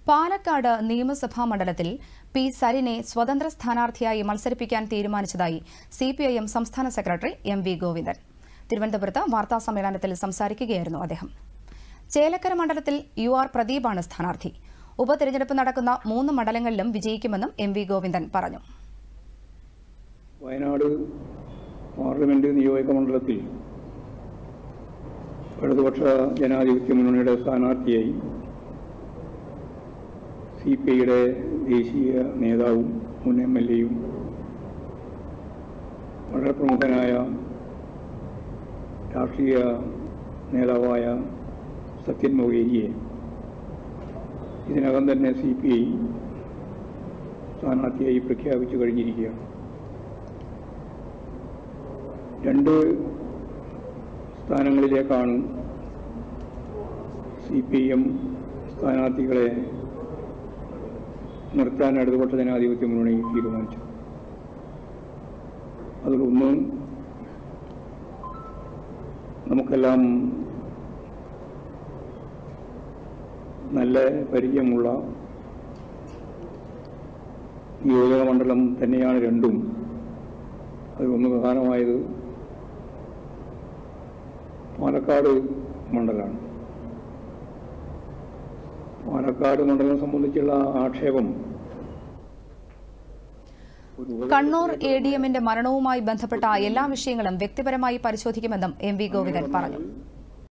പാലക്കാട് നിയമസഭാ മണ്ഡലത്തിൽ പി സരിനെ സ്വതന്ത്ര സ്ഥാനാർത്ഥിയായി മത്സരിപ്പിക്കാൻ തീരുമാനിച്ചതായി സിപിഐഎം സംസ്ഥാന സെക്രട്ടറി എം.വി. ഗോവിന്ദൻ. തിരുവനന്തപുരത്ത് വാർത്താസമ്മേളനത്തിൽ സംസാരിക്കുകയായിരുന്നു അദ്ദേഹം. ചേലക്കര മണ്ഡലത്തിൽ യു.ആർ. പ്രദീപാണ് സ്ഥാനാർത്ഥി. ഉപതെരഞ്ഞെടുപ്പ് നടക്കുന്ന 3 മണ്ഡലങ്ങളിലും വിജയിക്കുമെന്നും എം.വി. ഗോവിന്ദൻ പറഞ്ഞു. വയനാട് പാർലമെന്റ് നിയോജക മണ്ഡലത്തിൽ ഇടതുപക്ഷ ജനാധിപത്യ മുന്നണിയുടെ സ്ഥാനാർത്ഥിയായി സിപിഐയുടെ ദേശീയ നേതാവും മുൻ എം.എൽ.എയും വളരെ പ്രമുഖനായ രാഷ്ട്രീയ നേതാവായ സത്യൻ മൊകേരിയെ ഇതിനകം തന്നെ സിപിഐ സ്ഥാനാർത്ഥിയായി പ്രഖ്യാപിച്ചു കഴിഞ്ഞിരിക്കുകയാണ്. 2 സ്ഥാനങ്ങളിലേക്കാണ് സിപിഐഎം സ്ഥാനാർത്ഥികളെ നിർത്താൻ ഇടതുപക്ഷ ജനാധിപത്യ മുന്നണി തീരുമാനിച്ചു. അതിലൊന്ന് നമുക്കെല്ലാം നല്ല പരിചയമുള്ള നിയോജക മണ്ഡലം തന്നെയാണ് രണ്ടും. അതിലൊന്ന് പ്രധാനമായത് പാലക്കാട് മണ്ഡലമാണ്. പാലക്കാട് മണ്ഡലം സംബന്ധിച്ചുള്ള ആക്ഷേപം കണ്ണൂർ എ.ഡി.എമ്മിന്റെ മരണവുമായി ബന്ധപ്പെട്ട എല്ലാ വിഷയങ്ങളും വ്യക്തിപരമായി പരിശോധിക്കുമെന്നും എം.വി. ഗോവിന്ദൻ പറഞ്ഞു.